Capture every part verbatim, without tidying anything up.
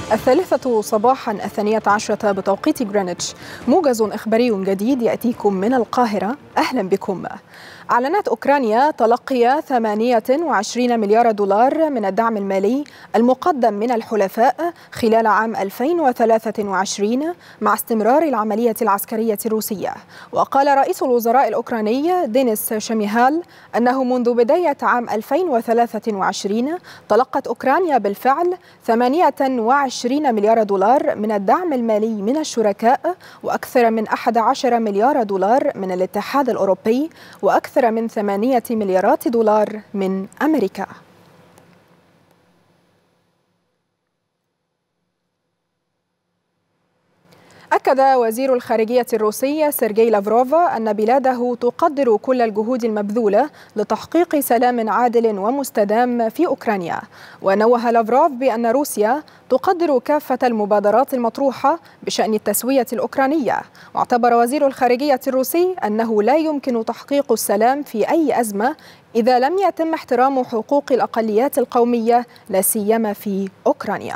الثالثة صباحا الثانية عشرة بتوقيت غرينتش. موجز إخباري جديد يأتيكم من القاهرة. أهلا بكم. أعلنت أوكرانيا تلقي ثمانية وعشرين مليار دولار من الدعم المالي المقدم من الحلفاء خلال عام ألفين وثلاثة وعشرين مع استمرار العملية العسكرية الروسية. وقال رئيس الوزراء الأوكراني دينيس شميهال أنه منذ بداية عام ألفين وثلاثة وعشرين تلقت أوكرانيا بالفعل ثمانية وعشرين مليار دولار من الدعم المالي من الشركاء، وأكثر من أحد عشر مليار دولار من الاتحاد الأوروبي، وأكثر من ثمانية مليارات دولار من أمريكا. أكد وزير الخارجية الروسي سيرجي لافروف أن بلاده تقدر كل الجهود المبذولة لتحقيق سلام عادل ومستدام في أوكرانيا. ونوه لافروف بأن روسيا تقدر كافة المبادرات المطروحة بشأن التسوية الأوكرانية. واعتبر وزير الخارجية الروسي أنه لا يمكن تحقيق السلام في أي أزمة إذا لم يتم احترام حقوق الأقليات القومية، لا سيما في أوكرانيا.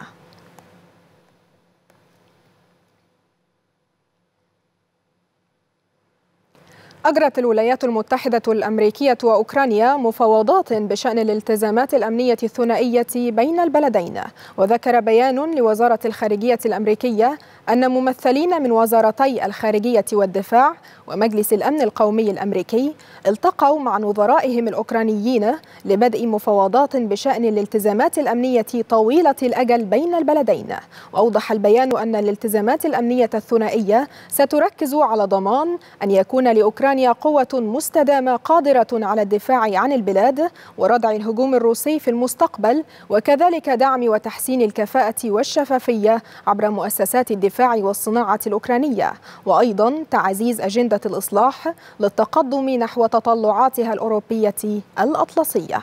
أجرت الولايات المتحدة الأمريكية وأوكرانيا مفاوضات بشأن الالتزامات الأمنية الثنائية بين البلدين. وذكر بيان لوزارة الخارجية الأمريكية أن ممثلين من وزارتي الخارجية والدفاع ومجلس الأمن القومي الأمريكي التقوا مع نظرائهم الأوكرانيين لبدء مفاوضات بشأن الالتزامات الأمنية طويلة الأجل بين البلدين. وأوضح البيان أن الالتزامات الأمنية الثنائية ستركز على ضمان أن يكون لأوكرانيا قوة مستدامة قادرة على الدفاع عن البلاد وردع الهجوم الروسي في المستقبل، وكذلك دعم وتحسين الكفاءة والشفافية عبر مؤسسات الدفاع والصناعة الأوكرانية، وأيضا تعزيز أجندة الإصلاح للتقدم نحو تطلعاتها الأوروبية الأطلسية.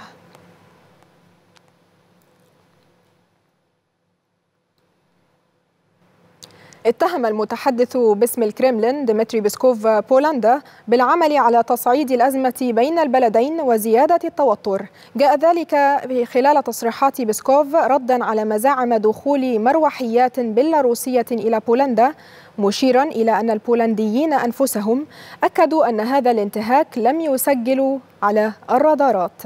اتهم المتحدث باسم الكرملين ديمتري بيسكوف بولندا بالعمل على تصعيد الأزمة بين البلدين وزيادة التوتر. جاء ذلك خلال تصريحات بيسكوف ردا على مزاعم دخول مروحيات بيلاروسية إلى بولندا، مشيرا إلى أن البولنديين أنفسهم أكدوا أن هذا الانتهاك لم يسجل على الرادارات.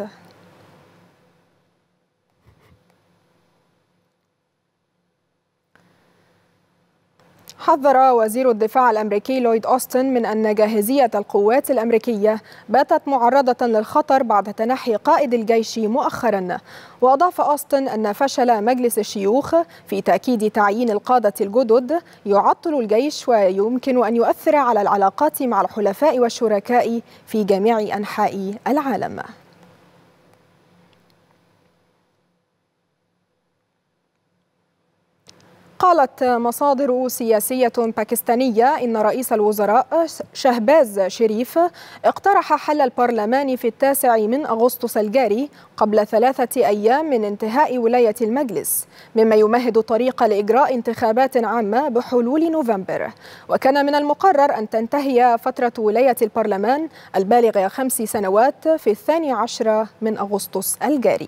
حذر وزير الدفاع الأمريكي لويد أوستن من أن جاهزية القوات الأمريكية باتت معرضة للخطر بعد تنحي قائد الجيش مؤخرا. وأضاف أوستن أن فشل مجلس الشيوخ في تأكيد تعيين القادة الجدد يعطل الجيش ويمكن أن يؤثر على العلاقات مع الحلفاء والشركاء في جميع أنحاء العالم. قالت مصادر سياسية باكستانية إن رئيس الوزراء شهباز شريف اقترح حل البرلمان في التاسع من أغسطس الجاري قبل ثلاثة أيام من انتهاء ولاية المجلس، مما يمهد طريق لإجراء انتخابات عامة بحلول نوفمبر. وكان من المقرر أن تنتهي فترة ولاية البرلمان البالغة خمس سنوات في الثاني عشر من أغسطس الجاري.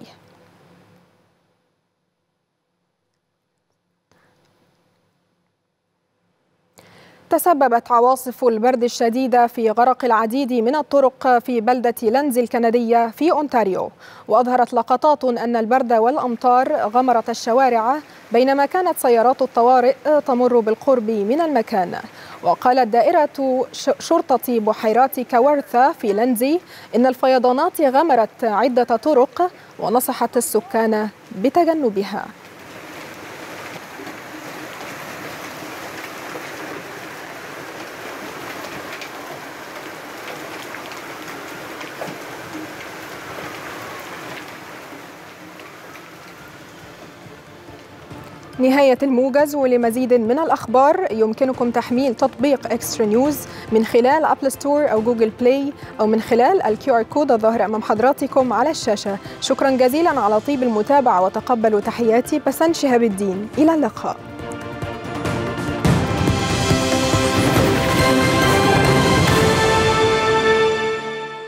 تسببت عواصف البرد الشديدة في غرق العديد من الطرق في بلدة لندز الكندية في أونتاريو. وأظهرت لقطات أن البرد والأمطار غمرت الشوارع بينما كانت سيارات الطوارئ تمر بالقرب من المكان. وقالت دائرة شرطة بحيرات كاورثا في لندزي إن الفيضانات غمرت عدة طرق ونصحت السكان بتجنبها. نهاية الموجز، ولمزيد من الأخبار يمكنكم تحميل تطبيق إكسترا نيوز من خلال أبل ستور أو جوجل بلاي أو من خلال الكيو آر كود الظاهر أمام حضراتكم على الشاشة. شكرا جزيلا على طيب المتابعة وتقبلوا تحياتي بسنت شهاب الدين، إلى اللقاء.